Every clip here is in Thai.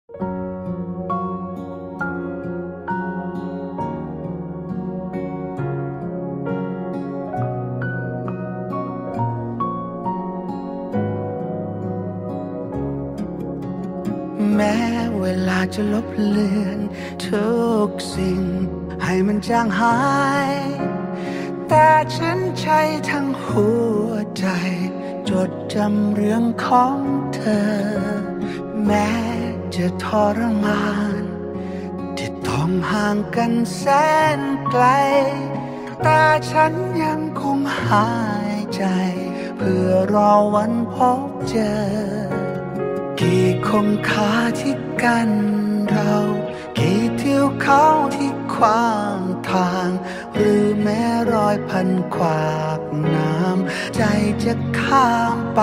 แม้เวลาจะลบเลือนทุกสิ่งให้มันจางหายแต่ฉันใช้ทั้งหัวใจจดจำเรื่องของเธอแม้จะทรมานที่ต้องห่างกันแสนไกลแต่ฉันยังคงหายใจเพื่อรอวันพบเจอกี่คงคาที่กันเรากี่ทิวเขาที่ขวางทางหรือแม้รอยพันขวากน้ำใจจะข้ามไป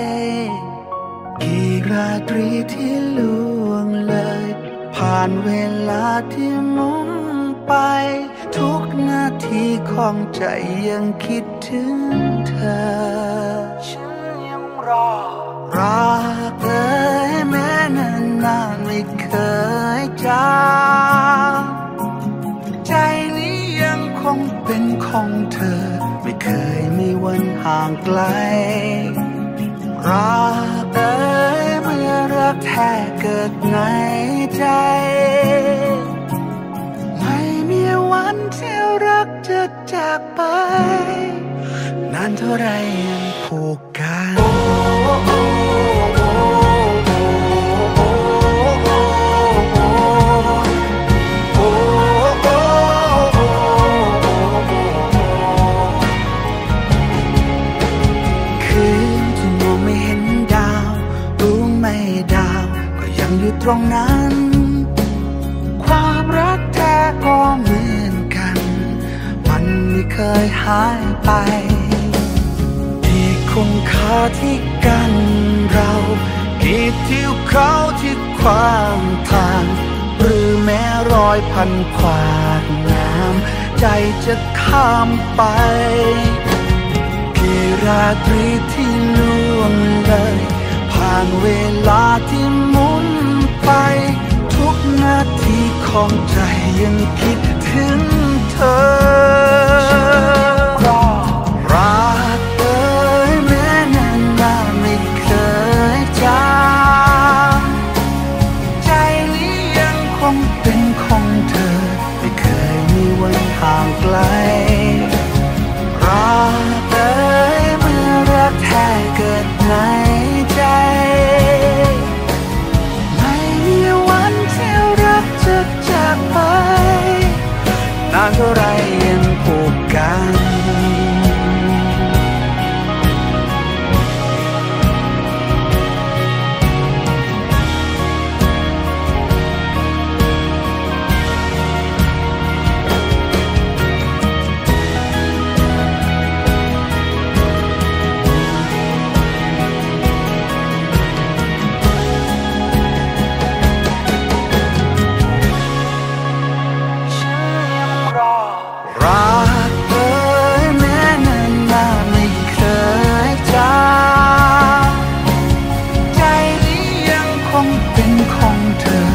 กี่ราตรีที่ล่วงเลยผ่านเวลาที่หมุนไปทุกนาทีของใจยังคิดถึงเธอฉันยังรอรักเลยแม้นานๆไม่เคยจางใจนี้ยังคงเป็นของเธอไม่เคยมีวันห่างไกลรักเลยเมื่อรักแท้เกิดในใจไม่มีวันที่รักจะจากไปนานเท่าไรยังผูกกันอยู่ตรงนั้นความรักแท้ก็เหมือนกันมันไม่เคยหายไปที่คงคาที่กันเรากี่ทิวเขาที่ขวางทางหรือแม้รอยพันขวากน้ำใจจะข้ามไปกี่ราตรีที่ล่วงเลยผ่านเวลาที่หมุนไปทุกนาทีของใจยังคิดถึงเธอรักเอ่ยแม้นานๆไม่เคยจางใจนี้ยังคงเป็นของเธอไม่เคยมีวันห่างไกลรักเอ่ยเมื่อรักแท้เกิดในใจไม่มีวันที่รักจะจากไปนานเท่าไรยังผูกกันเป็นของเธอ